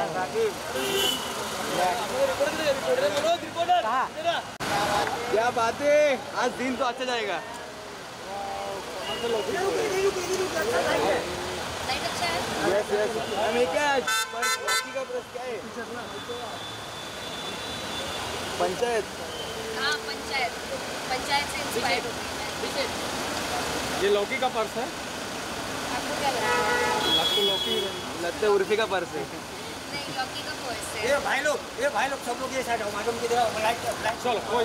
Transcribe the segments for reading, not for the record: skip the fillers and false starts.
क्या बात है, आज दिन तो अच्छा जाएगा। Yes yes. क्या लौकी का प्रश्न क्या है? पंचायत। हाँ पंचायत, पंचायत से इंस्पायर्ड होती है। ये लौकी का पर्स है। आपको क्या लगता है? लौकी लगता है उर्फी का पर्स है। नहीं, लौकी का पर्स है। ये भाई लोग सब लोग ये साइड आओ, मैडम की तरफ लाइट चलो कोई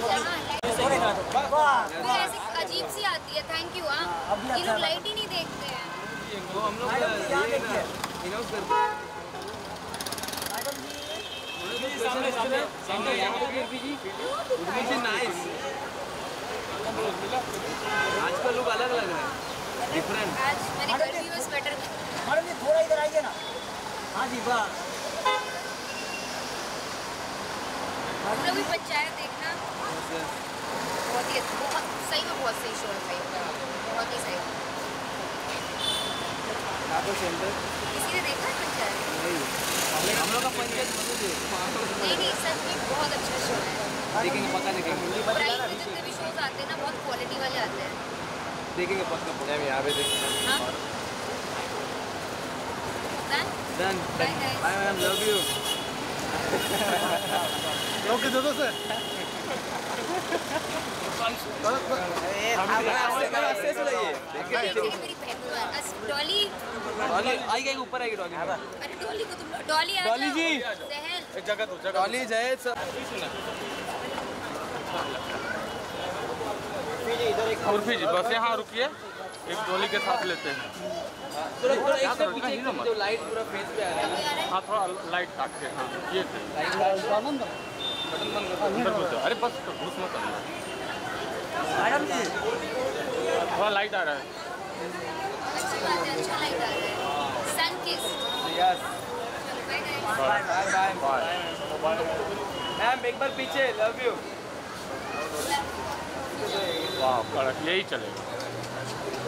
फिर ऐसे अजीब सी आती है। Thank you. हाँ ये लोग लाइट ही नहीं देखते हैं। वो हम लोग इनाउंस करते हैं। नाइस। आज का लुक अलग लग रहा है, डिफरेंट। आज मैंने गर्मी में स्वेटर। मैडम जी थोड़ा इधर आइए ना। हाँ जी बस। पूरा भी पंचायत देखना, बहुत ही बहुत सही में बहुत सही शो है, बहुत ही सही। किसी ने देखा है पंचायत? नहीं, हम लोग का पंचायत नहीं सच में बहुत अच्छा शो है। देखेंगे, पक्का देखेंगे। प्राइम में जितने भी शोज आते हैं ना, बहुत क्वालिटी वाले आते हैं। देखेंगे पक्का। यहाँ पे देखेंगे। हाँ Done. Bye guys. Bye ma'am, love you. Okay, दो सर। आस्ते से लाइए। मेरी बहन डॉली आएगी ऊपर आएगी डॉली। अरे डॉली को तुम डॉली डॉली जी सहल एक जगह दो। डॉली जय सर। उर्फी जी बस यहाँ रुकिए, एक डॉली के साथ लेते हैं। थोड़ा एक स्टेप पीछे जो लाइट पूरा फेस पे आ रहा है। हाँ थोड़ा लाइट काट के। हाँ ये बटन बंद कर। अरे बस घुस मत अंदर। मैडम जी थोड़ा लाइट आ रहा है। अच्छी बात है, अच्छा लाइट आ रहा है। सन किस। Yes. Bye bye bye. Ma'am एक बार पीछे, लव यू। वाह कड़क, यही चलेगा।